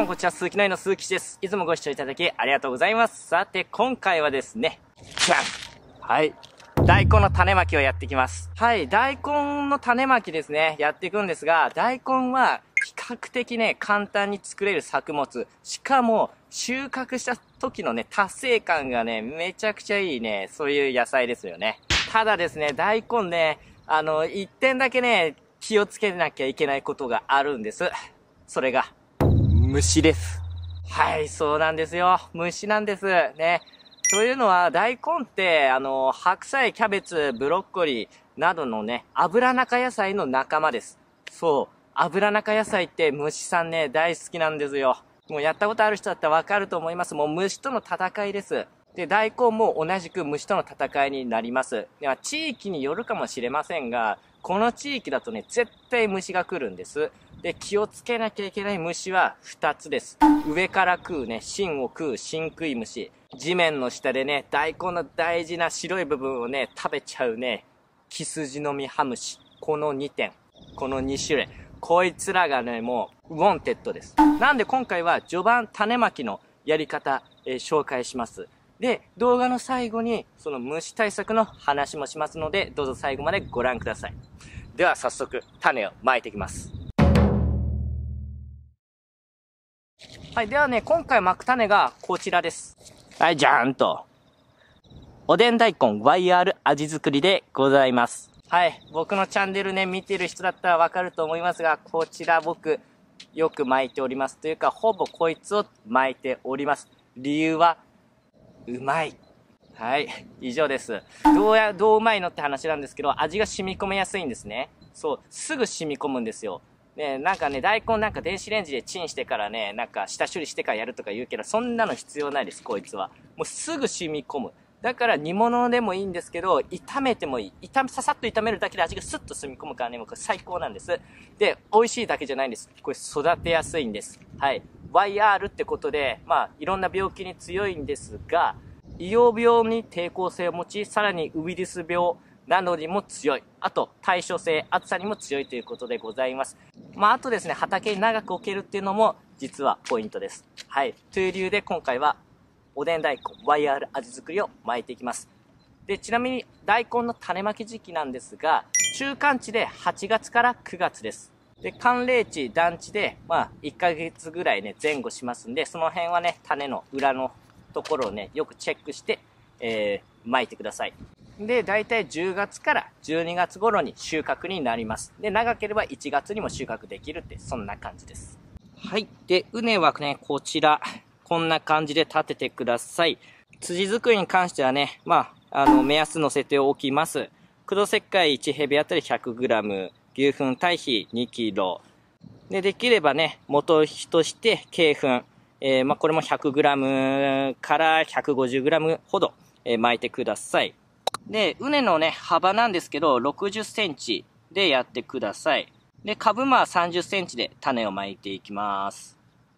もこんにちは、鈴木の井の鈴木です。いつもご視聴いただきありがとうございます。さて、今回はですね、じゃん！はい。大根の種まきをやっていきます。はい、大根の種まきですね、やっていくんですが、大根は比較的ね、簡単に作れる作物。しかも、収穫した時のね、達成感がね、めちゃくちゃいいね、そういう野菜ですよね。ただですね、大根ね、一点だけね、気をつけなきゃいけないことがあるんです。それが、虫です。はい、そうなんですよ。虫なんです。ね。というのは、大根って、白菜、キャベツ、ブロッコリーなどのね、油中野菜の仲間です。そう。油中野菜って虫さんね、大好きなんですよ。もうやったことある人だったらわかると思います。もう虫との戦いです。で、大根も同じく虫との戦いになります。では、地域によるかもしれませんが、この地域だとね、絶対虫が来るんです。で、気をつけなきゃいけない虫は2つです。上から食うね、芯を食う芯食い虫。地面の下でね、大根の大事な白い部分をね、食べちゃうね、キスジノミハムシ。この2点。この2種類。こいつらがね、もう、ウォンテッドです。なんで今回は序盤種まきのやり方、紹介します。で、動画の最後に、その虫対策の話もしますので、どうぞ最後までご覧ください。では早速、種をまいていきます。はい、ではね、今回まく種がこちらです。はい、じゃーんと。おでん大根 YR 味作りでございます。はい、僕のチャンネルね、見てる人だったらわかると思いますが、こちら僕、よく巻いております。というか、ほぼこいつを巻いております。理由は、うまい。はい、以上です。どううまいのって話なんですけど、味が染み込みやすいんですね。そう、すぐ染み込むんですよ。ね、なんかね、大根なんか電子レンジでチンしてからね、なんか下処理してからやるとか言うけど、そんなの必要ないです、こいつは。もうすぐ染み込む。だから煮物でもいいんですけど、炒めてもいい。ささっと炒めるだけで味がスッと染み込むからね、もうこれ最高なんです。で、美味しいだけじゃないんです。これ育てやすいんです。はい。YR ってことで、まあ、いろんな病気に強いんですが、胃陽病に抵抗性を持ち、さらにウイルス病などにも強い。あと、対処性、暑さにも強いということでございます。まあ、あとですね、畑に長く置けるっていうのも、実はポイントです。はい。という理由で今回は、おでん大根 YR 味作りを巻いていきます。で、ちなみに大根の種まき時期なんですが、中間地で8月から9月です。で、寒冷地、暖地で、まあ、1ヶ月ぐらいね、前後しますんで、その辺はね、種の裏のところをね、よくチェックして、巻いてください。で、だいたい10月から12月頃に収穫になります。で、長ければ1月にも収穫できるって、そんな感じです。はい。で、畝はね、こちら。こんな感じで立ててください。辻作りに関してはね、まあ、目安乗せておきます。黒石灰1ヘビあたり 100g、牛糞堆肥 2kg。で、できればね、元肥として鶏糞、まあ、これも 100g から 150g ほど、巻いてください。で、畝のね、幅なんですけど、60センチでやってください。で、株間は30センチで種を巻いていきます。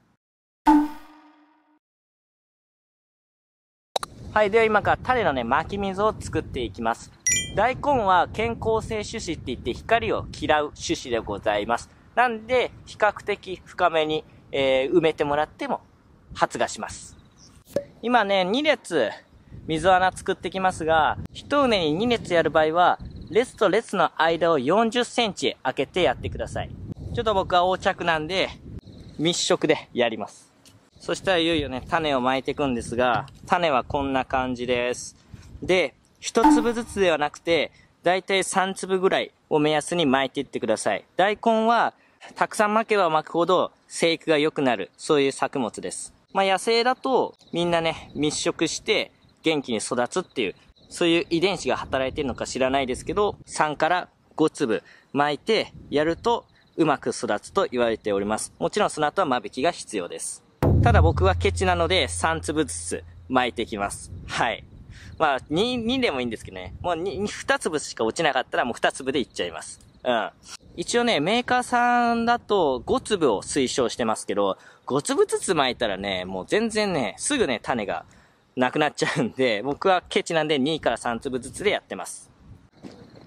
はい。では今から種のね、巻き溝を作っていきます。大根は健康性種子って言って光を嫌う種子でございます。なんで、比較的深めに、埋めてもらっても発芽します。今ね、2列溝穴作ってきますが、1畝に2列やる場合は、列と列の間を40センチ開けてやってください。ちょっと僕は横着なんで、密植でやります。そしたらいよいよね、種をまいていくんですが、種はこんな感じです。で、一粒ずつではなくて、だいたい3粒ぐらいを目安に巻いていってください。大根は、たくさん巻けば巻くほど生育が良くなる、そういう作物です。まあ野生だと、みんなね、密植して元気に育つっていう、そういう遺伝子が働いてるのか知らないですけど、3から5粒巻いてやると、うまく育つと言われております。もちろんその後は間引きが必要です。ただ僕はケチなので3粒ずつ巻いていきます。はい。まあ、2でもいいんですけどね。もう2粒しか落ちなかったらもう2粒でいっちゃいます。うん。一応ね、メーカーさんだと5粒を推奨してますけど、5粒ずつ巻いたらね、もう全然ね、すぐね、種がなくなっちゃうんで、僕はケチなんで2から3粒ずつでやってます。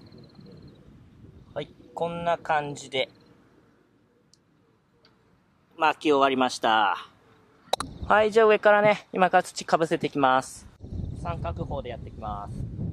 はい。こんな感じで。 巻き終わりました。はい、じゃあ上からね、今から土かぶせていきます。三角砲でやっていきます。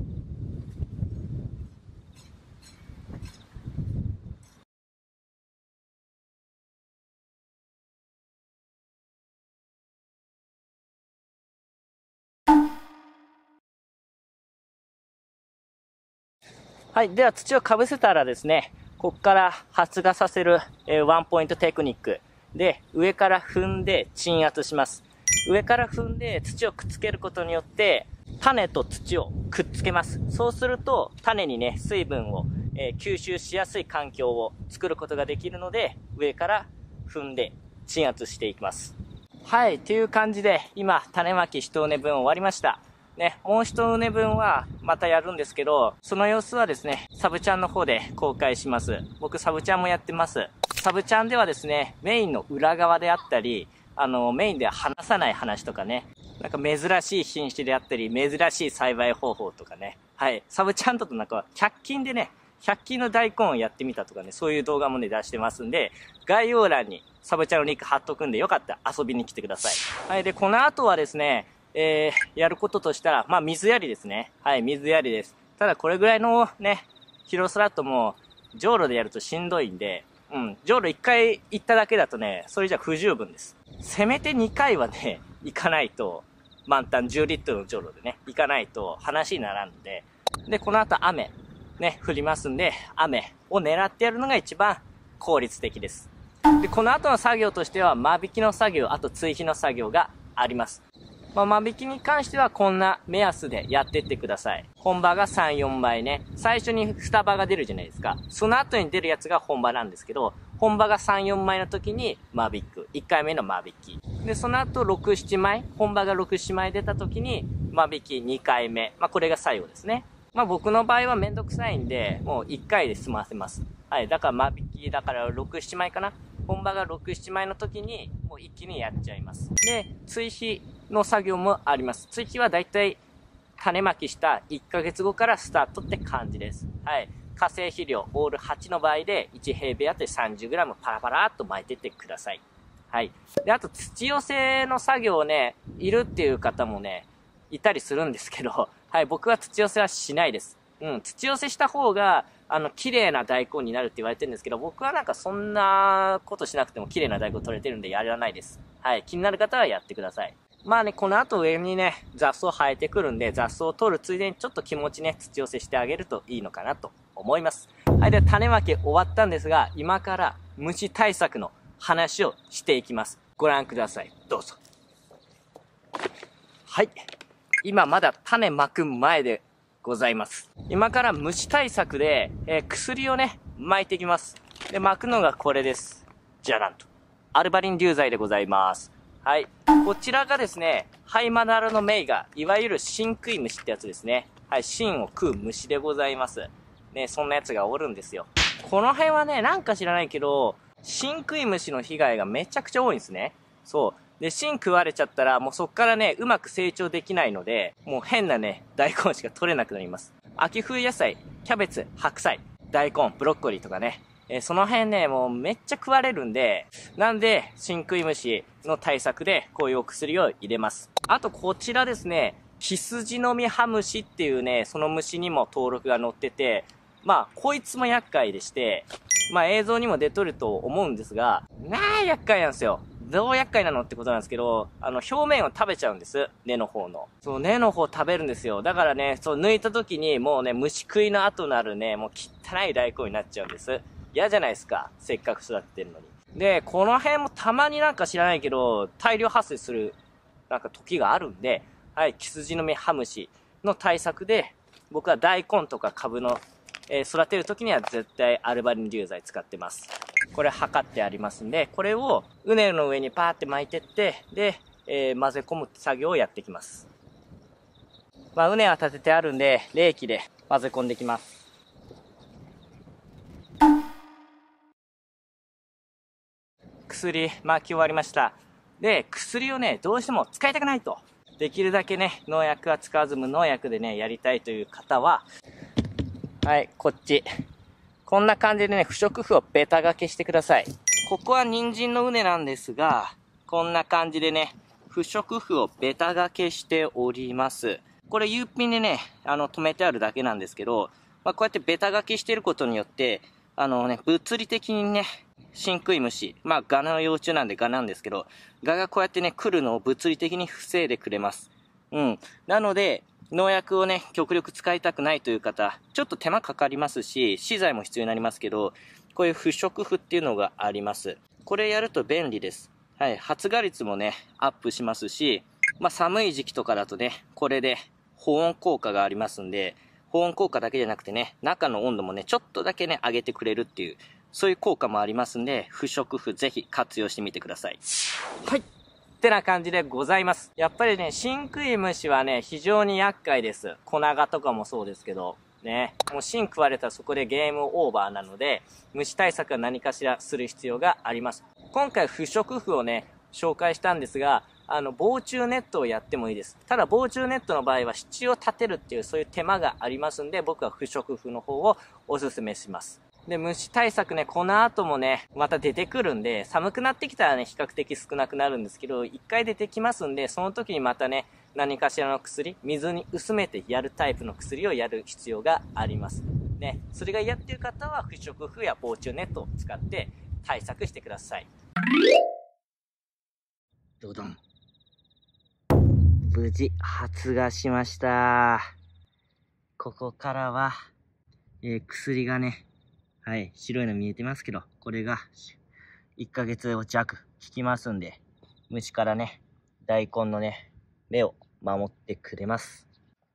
はい。では土をかぶせたらですね、ここから発芽させる、ワンポイントテクニックで、上から踏んで鎮圧します。上から踏んで土をくっつけることによって、種と土をくっつけます。そうすると、種にね、水分を、吸収しやすい環境を作ることができるので、上から踏んで鎮圧していきます。はい。という感じで、今、種まき1畝分終わりました。ね、もう1畝分はまたやるんですけど、その様子はですね、サブチャンの方で公開します。僕サブチャンもやってます。サブチャンではですね、メインの裏側であったり、メインでは話さない話とかね、なんか珍しい品種であったり、珍しい栽培方法とかね、はい、サブチャンだとなんか100均でね、100均の大根をやってみたとかね、そういう動画もね、出してますんで、概要欄にサブチャンのリンク貼っとくんで、よかったら遊びに来てください。はい、で、この後はですね、やることとしたら、まあ、水やりですね。はい、水やりです。ただ、これぐらいのね、広さだともう、じょうろでやるとしんどいんで、じょうろ1回行っただけだとね、それじゃ不十分です。せめて2回はね、行かないと、満タン10リットルのじょうろでね、行かないと話にならんので、で、この後雨、ね、降りますんで、雨を狙ってやるのが一番効率的です。で、この後の作業としては、間引きの作業、あと追肥の作業があります。まあ、間引きに関してはこんな目安でやってってください。本葉が3、4枚ね。最初に双葉が出るじゃないですか。その後に出るやつが本葉なんですけど、本葉が3、4枚の時に間引く。1回目の間引き。で、その後6、7枚、本葉が6、7枚出た時に間引き2回目。まあ、これが最後ですね。まあ、僕の場合はめんどくさいんで、もう1回で済ませます。はい。だから間引き、だから6、7枚かな。本葉が6、7枚の時に、もう一気にやっちゃいます。で、追肥の作業もあります。追肥はだいたい種まきした1ヶ月後からスタートって感じです。はい。化成肥料、オール8の場合で1平米あたり 30g パラパラっと巻いてってください。はい。で、あと土寄せの作業をね、いるっていう方もね、いたりするんですけど、はい、僕は土寄せはしないです。土寄せした方が、綺麗な大根になるって言われてるんですけど、僕はなんかそんなことしなくても綺麗な大根取れてるんでやらないです。はい、気になる方はやってください。まあね、この後上にね、雑草生えてくるんで、雑草を取るついでにちょっと気持ちね、土寄せしてあげるといいのかなと思います。はい、で、種まき終わったんですが、今から虫対策の話をしていきます。ご覧ください。どうぞ。はい。今まだ種まく前でございます。今から虫対策で、薬をね、撒いていきます。で、撒くのがこれです。じゃらんと。アルバリン流剤でございます。はい。こちらがですね、ハイマナラのメイガ、いわゆる芯食い虫ってやつですね。はい、芯を食う虫でございます。ね、そんなやつがおるんですよ。この辺はね、なんか知らないけど、芯食い虫の被害がめちゃくちゃ多いんですね。そう。で、芯食われちゃったら、もうそっからね、うまく成長できないので、もう変なね、大根しか取れなくなります。秋冬野菜、キャベツ、白菜、大根、ブロッコリーとかね、その辺ね、もうめっちゃ食われるんで、なんで、芯食い虫の対策で、こういうお薬を入れます。あと、こちらですね、キスジノミハムシっていうね、その虫にも登録が載ってて、まあ、こいつも厄介でして、まあ映像にも出とると思うんですが、厄介なんですよ。どう厄介なのってことなんですけど、表面を食べちゃうんです。根の方の。そう、根の方食べるんですよ。だからね、そう、抜いた時にもうね、虫食いの後なるね、もう汚い大根になっちゃうんです。嫌じゃないですか。せっかく育ててるのに。で、この辺もたまになんか知らないけど、大量発生する、なんか時があるんで、はい、キスジノミハムシの対策で、僕は大根とか株の、育てる時には絶対アルバリン流剤使ってます。これ測ってありますんで、これをウネルの上にパーって巻いてって、で、混ぜ込む作業をやっていきます。まあ、畝は立ててあるんで、冷気で混ぜ込んでいきます。薬巻き終わりました。で、薬をね、どうしても使いたくないと。できるだけね、農薬は使わず無農薬でね、やりたいという方は、はい、こっち。こんな感じでね、不織布をベタ掛けしてください。 ここは人参の畝なんですが、こんな感じでね、不織布をベタ掛けしております。これ U ピンでね、止めてあるだけなんですけど、こうやってベタ掛けしてることによって、物理的にね、真食い虫、ガの幼虫なんでガなんですけど、ガがこうやってね、来るのを物理的に防いでくれます。なので、農薬をね、極力使いたくないという方、ちょっと手間かかりますし、資材も必要になりますけど、こういう不織布っていうのがあります。これやると便利です。はい、発芽率もね、アップしますし、寒い時期とかだとね、これで保温効果がありますんで、保温効果だけじゃなくてね、中の温度もね、ちょっとだけね、上げてくれるっていう、そういう効果もありますんで、不織布ぜひ活用してみてください。はい。ってな感じでございます。やっぱりね、真食い虫はね、非常に厄介です。コナガとかもそうですけど、ね、もう芯食われたらそこでゲームオーバーなので、虫対策は何かしらする必要があります。今回不織布をね、紹介したんですが、防虫ネットをやってもいいです。ただ防虫ネットの場合は支柱を立てるっていうそういう手間がありますんで、僕は不織布の方をおすすめします。で、虫対策ね、この後もね、また出てくるんで、寒くなってきたらね、比較的少なくなるんですけど、一回出てきますんで、その時にまたね、何かしらの薬、水に薄めてやるタイプの薬をやる必要があります。ね、それが嫌っていう方は、不織布や防虫ネットを使って対策してください。どどん。無事発芽しました。ここからは、薬がね、はい、白いの見えてますけど、これが1ヶ月弱効きますんで、虫からね、大根のね、芽を守ってくれます。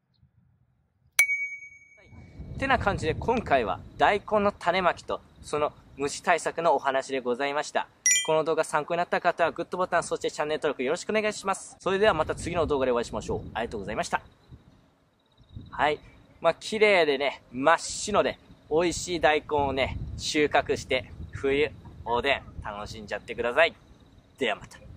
ってな感じで今回は大根の種まきとその虫対策のお話でございました。この動画参考になった方はグッドボタン、そしてチャンネル登録よろしくお願いします。それではまた次の動画でお会いしましょう。ありがとうございました。はい。綺麗でね、真っ白で美味しい大根をね、収穫して冬おでん楽しんじゃってください。ではまた。